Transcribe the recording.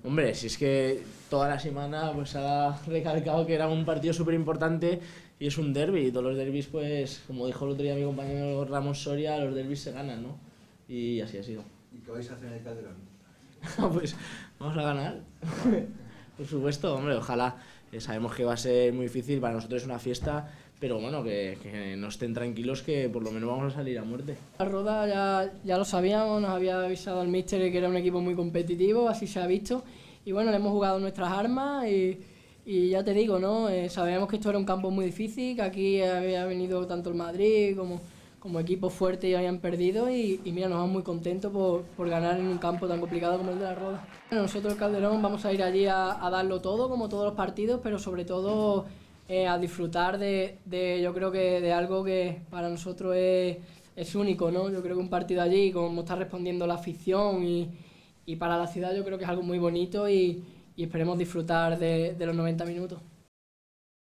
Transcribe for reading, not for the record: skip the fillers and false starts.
Hombre, si es que toda la semana pues ha recalcado que era un partido súper importante y es un derbi. Y todos los derbis, pues, como dijo el otro día mi compañero Ramón Soria, los derbis se ganan, ¿no? Y así ha sido. ¿Y qué vais a hacer en el Calderón? Pues vamos a ganar. Por supuesto, hombre, ojalá. Sabemos que va a ser muy difícil, para nosotros es una fiesta, pero bueno, que no estén tranquilos, que por lo menos vamos a salir a muerte. La Roda ya lo sabíamos, nos había avisado el míster que era un equipo muy competitivo, así se ha visto, y bueno, le hemos jugado nuestras armas y ya te digo, ¿no? Sabíamos que esto era un campo muy difícil, que aquí había venido tanto el Madrid como equipos fuertes y habían perdido y mira, nos vamos muy contentos por ganar en un campo tan complicado como el de la Roda. Bueno, nosotros el Calderón vamos a ir allí a darlo todo, como todos los partidos, pero sobre todo a disfrutar yo creo que de algo que para nosotros es único, ¿no? Yo creo que un partido allí, como está respondiendo la afición y para la ciudad, yo creo que es algo muy bonito y esperemos disfrutar de los 90 minutos.